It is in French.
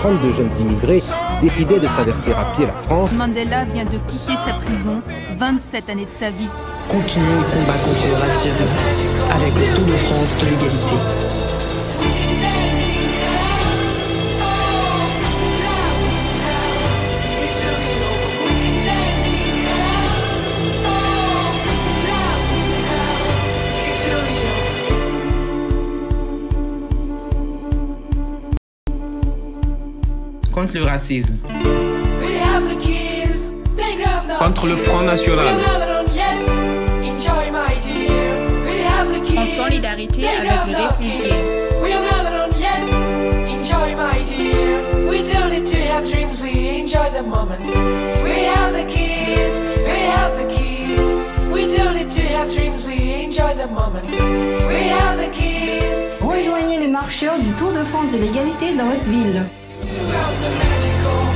32 jeunes immigrés décidaient de traverser à pied la France. Mandela vient de quitter sa prison, 27 années de sa vie. Continuons le combat contre le racisme avec le Tour de France de l'égalité. Contre le racisme. Contre le Front National. En solidarité avec les réfugiés. Rejoignez les marcheurs du Tour de France de l'égalité dans votre ville. Around the magical